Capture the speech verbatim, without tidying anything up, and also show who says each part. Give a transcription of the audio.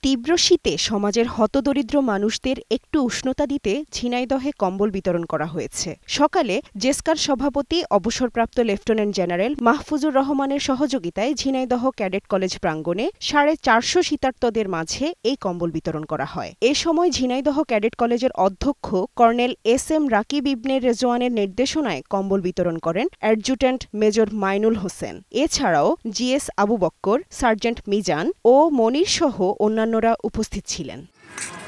Speaker 1: তীব্র শীতে সমাজের হতদরিদ্র মানুষদের একটু উষ্ণতা দিতে ঝিনাইদহে কম্বল বিতরণ করা হয়েছে। সকালে জেসকার সভাপতি অবসরপ্রাপ্ত লেফটেন্যান্ট জেনারেল মাহফুজুর রহমানের সহযোগিতায় ঝিনাইদহ ক্যাডেট কলেজ প্রাঙ্গণে সাড়ে চারশো শীতার্তদের মাঝে এই কম্বল বিতরণ করা হয়। এ সময় ঝিনাইদহ ক্যাডেট কলেজের অধ্যক্ষ colonel S M Rakib Ibne রেজওয়ানের নির্দেশনায় কম্বল বিতরণ করেন অ্যাডজুট্যান্ট মেজর মাইনুল হোসেন। এছাড়াও জিএস আবু বক্কর, সার্জেন্ট মিজান ও মনির সহ অন্যান্যরা উপস্থিত ছিলেন।